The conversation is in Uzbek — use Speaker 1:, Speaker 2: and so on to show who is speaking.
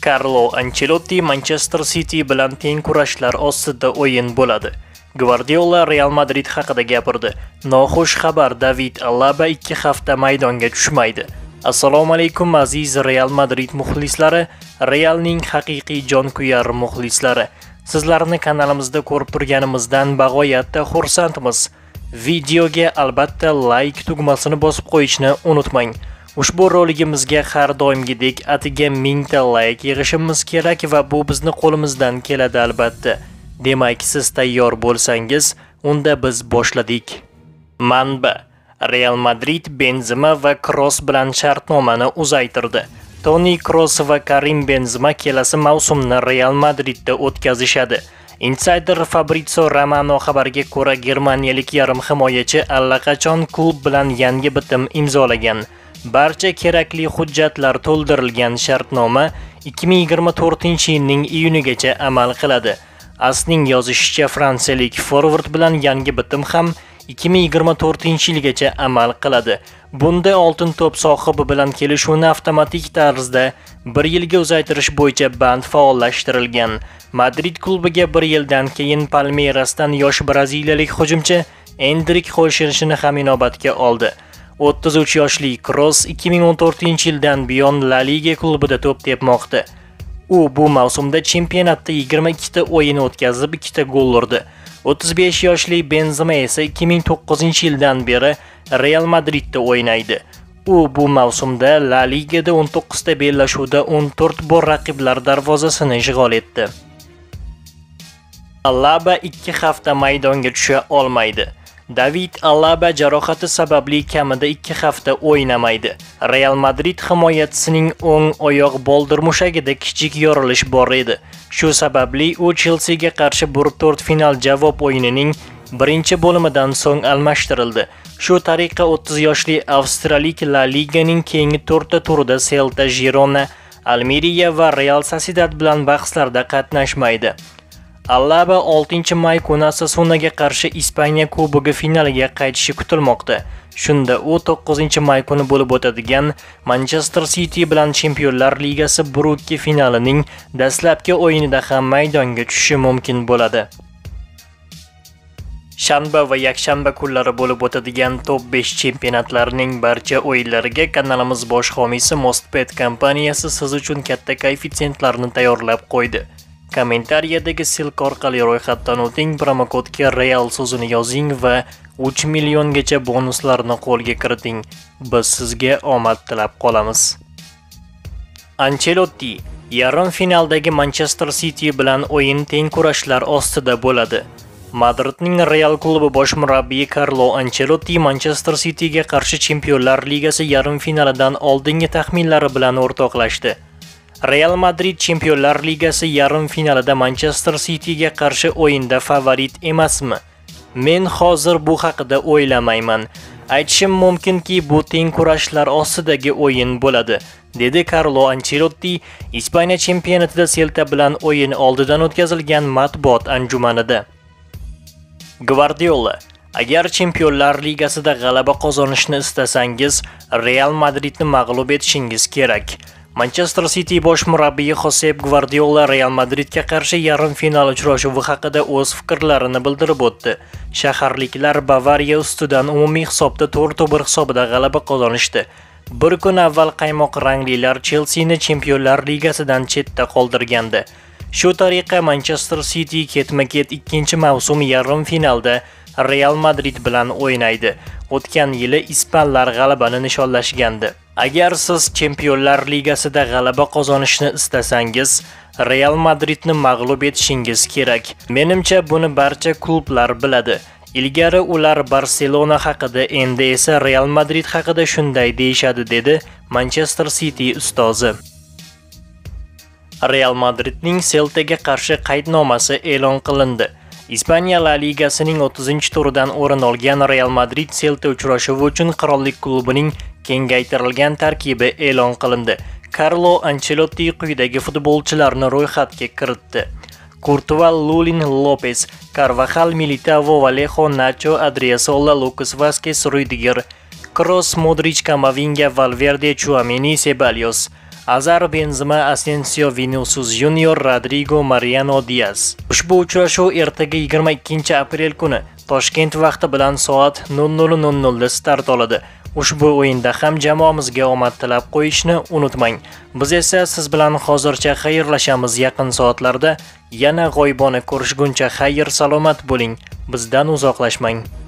Speaker 1: Carlo Ancelotti Manchester City bilan teng kurashlar ostida o'yin bo'ladi. Guardiola Real Madrid haqida gapirdi. Noxush xabar, David Alaba 2 hafta maydonga tushmaydi. Assalomu alaykum aziz Real Madrid muxlislari, Realning haqiqiy jonkuyar muxlislari. Sizlarni kanalimizda ko'rib turganimizdan bag'oyatda xursandmiz. Videoga albatta like tugmasini bosib qo'yishni unutmang. Ushbu roligimizga har doimgidek atiga 1000 ta like yig'ishimiz kerak va bu bizni qo'limizdan keladi albatta. Demak, siz tayyor bo'lsangiz, unda biz boshladik. Manba: Real Madrid Benzema va Kroos bilan shartnomani uzaytirdi. Toni Kroos va Karim Benzema kelasi mavsumni Real Madridda o'tkazishadi. Insider Fabrizio Romano xabariga ko'ra, germaniyalik yarim himoyachi allaqachon klub bilan yangi bitim imzolagan. Barcha kerakli hujjatlar to'ldirilgan shartnoma 2024-yilning iyunigacha amal qiladi. Asning yozishicha, fransiyalik forvard bilan yangi bitim ham 2024-yilgacha amal qiladi. Bunda oltin to'p sohibi bilan kelishuvni avtomatik tarzda 1 yilga uzaytirish bo'yicha band faollashtirilgan. Madrid klubiga 1 yildan keyin Palmeirasdan yosh braziliyalik hujumchi Endrik qo'shilishini ham inobatga oldi. 33 yoshli Kroos 2014-yildan buyon La Liga klubida to'p tepmoqda. U bu mavsumda chempionatda 22 ta o'yin o'tkazib 2 ta gol urdi. 35 yoshli Benzema esa 2009-yildan beri Real Madridda o'ynaydi. U bu mavsumda La Ligada 19 ta bellashuvda 14 bor raqiblar darvozasini ishg'ol etdi. Alaba 2 hafta maydonga tusha olmaydi. David Alaba jarohati sababli kamida 2 hafta o'ynamaydi. Real Madrid himoyachisining o'ng oyoq boldir mushagida kichik yorilish bor edi. Shu sababli u Chelsea ga qarshi 1/4 final javob o'yinining birinchi bo'limidan so'ng almashtirildi. Shu tariqa 30 yoshli avstraliyalik La Liganing keyingi 4 ta turida Celta, Girona, Almeria va Real Sociedad bilan bahslarda qatnashmaydi. Alaba 6-may kuni Osasunaga qarshi Ispaniya Kubogi finaliga qaytishi kutilmoqda. Shunda u 9-may kuni bo'lib o'tadigan Manchester City bilan Chempionlar Ligasi 1/2 finalining dastlabki o'yinida ham maydonga tushishi mumkin bo'ladi. Shanba va yakshanba kunlari bo'lib o'tadigan top 5 chempionatlarining barcha o'yinlariga kanalimiz bosh homiysi Mostpet kompaniyasi siz uchun katta koeffitsiyentlarni tayyorlab qo'ydi. Kommentariyadagi silk orqali ro'yxatdan o'ting, promokodga Real so'zini yozing va 3 milliongacha bonuslarni qo'lga kiriting. Biz sizga omad tilab qolamiz. Ancelotti yarim finaldagi Manchester City bilan o'yin teng kurashlar ostida bo'ladi. Madridning Real klubi bosh murabbiyi Carlo Ancelotti Manchester City ga qarshi Chempionlar Ligasi yarim finalidan oldingi taxminlari bilan o'rtoqlashdi. Real Madrid Chempionlar Ligasi yarim finalida Manchester City ga qarshi o'yinda favorit emasmi? Men hozir bu haqida o'ylamayman. Aytishim mumkinki, bu teng kurashlar ostidagi o'yin bo'ladi, dedi Carlo Ancelotti Ispaniya chempionatida Celta bilan o'yin oldidan o'tkazilgan matbuot anjumanida. Guardiola: agar Chempionlar Ligasida g'alaba qozonishni istasangiz, Real Madridni mag'lub etishingiz kerak. Manchester City bosh murabbiyi Josep Guardiola Real Madridga qarshi yarim final uchrashuvi haqida o'z fikrlarini bildirib o'tdi. Shaharliklar Bavariya ustidan umumiy hisobda 4-1 hisobida g'alaba qozonishdi. Bir kun avval qaymoq ranglilar Chelsea-ni Chempionlar Ligasidan chetda qoldirgandi. Shu tariqa Manchester City ketma-ket 2-mavsum yarim finalda Real Madrid bilan o'ynaydi. O'tgan yili ispanlar g'alabani nishonlashgandi. Agar siz Chempionlar Ligasida g'alaba qozonishni istasangiz, Real Madridni mag'lub etishingiz kerak. Menimcha buni barcha klublar biladi. Ilgari ular Barselona haqida, endi esa Real Madrid haqida shunday deyshadi, dedi Manchester City ustozi. Real Madridning Celta ga qarshi qaydnomasi e'lon qilindi. Ispaniya La Ligasining 30-turidan o'rin olgan Real Madrid Celta uchrashuvi uchun Qirollik klubining kengaytirilgan tarkibi e'lon qilindi. Carlo Ancelotti quyidagi futbolchilarni ro'yxatga kiritdi. Courtois, Lulin, Lopez, Carvajal, Militao, Vallejo, Nacho, Adriozola, Lucas Vázquez, Rudiger, Kroos, Modric, Camavinga, Valverde, Tchouaméni, Ceballos, Azar, Benzema, Asensio, Vinicius Junior, Rodrigo, Mariano Diaz. Ushbu uchrashuv ertaga 22-aprel kuni Toshkent vaqti bilan soat 00:00 da start oladi. Ushbu o'yinda ham jamoamizga omad tilab qo'yishni unutmang. Biz esa siz bilan hozircha xayrlashamiz. Yaqin soatlarda yana g'oyibona ko'rishguncha xayr salomat bo'ling. Bizdan uzoqlashmang.